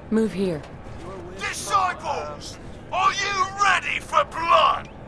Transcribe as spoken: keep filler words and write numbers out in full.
Move here. Disciples! Are you ready for blood?